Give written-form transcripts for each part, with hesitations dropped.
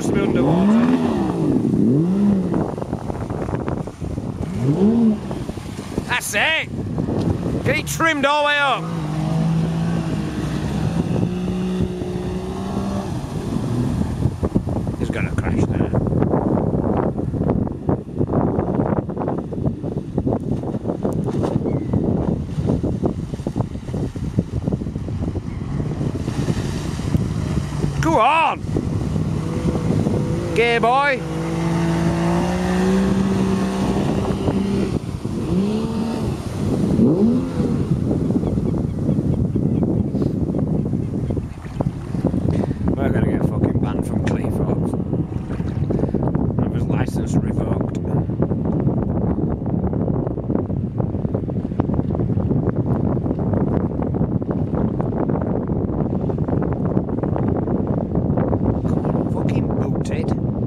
supposed to be underwater. That's it! Get it trimmed all the way up. He's gonna crash there. Go on! Gay boy! We're gonna get fucking banned from Cleethorpes. Have his licence revoked. Fucking booted.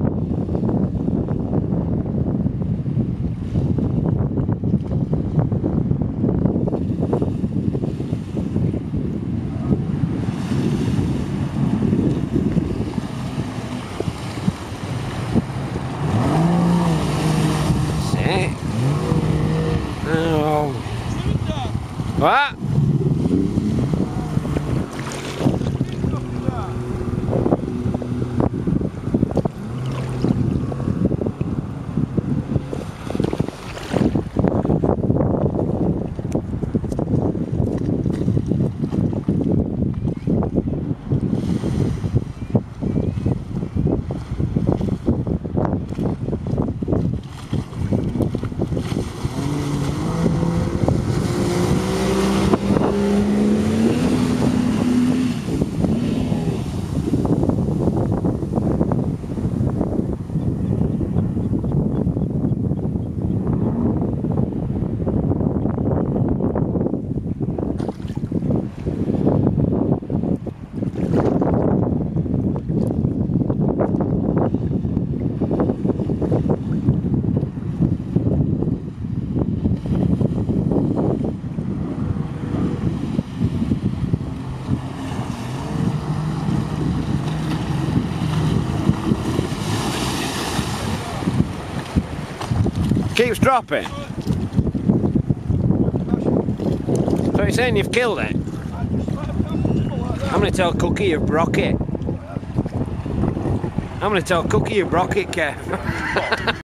Oh. What? Keeps dropping. So you're saying you've killed it? I'm going to tell Cookie you've broke it. I'm going to tell Cookie you've broke it, Kev.